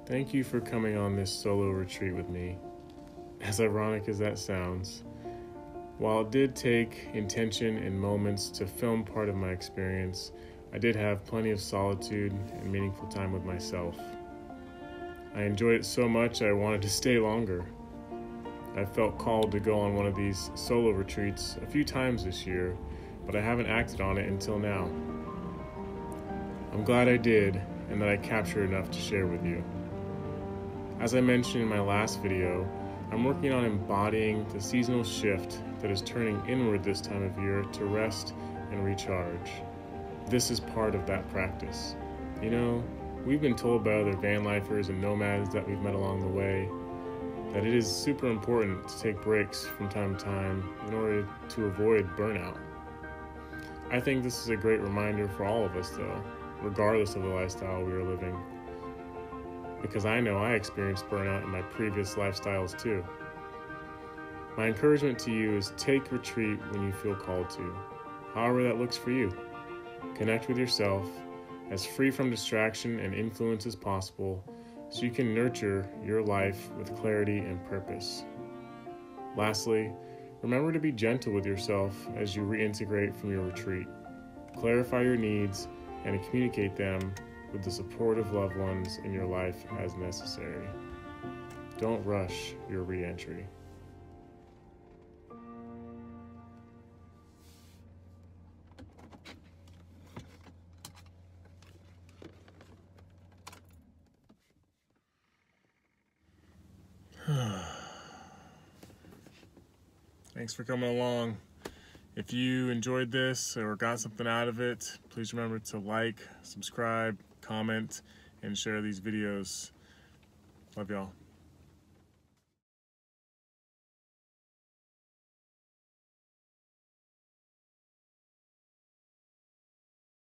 Thank you for coming on this solo retreat with me. As ironic as that sounds, while it did take intention and moments to film part of my experience, I did have plenty of solitude and meaningful time with myself. I enjoyed it so much I wanted to stay longer. I felt called to go on one of these solo retreats a few times this year, but I haven't acted on it until now. I'm glad I did, and that I captured enough to share with you. As I mentioned in my last video, I'm working on embodying the seasonal shift that is turning inward this time of year to rest and recharge. This is part of that practice. You know, we've been told by other van lifers and nomads that we've met along the way that it is super important to take breaks from time to time in order to avoid burnout. I think this is a great reminder for all of us though, regardless of the lifestyle we are living. Because I know I experienced burnout in my previous lifestyles too. My encouragement to you is take retreat when you feel called to, however that looks for you. Connect with yourself, as free from distraction and influence as possible, so you can nurture your life with clarity and purpose. Lastly, remember to be gentle with yourself as you reintegrate from your retreat. Clarify your needs and communicate them with the supportive loved ones in your life as necessary. Don't rush your re-entry. Thanks for coming along. If you enjoyed this or got something out of it, please remember to like, subscribe, comment, and share these videos. Love y'all.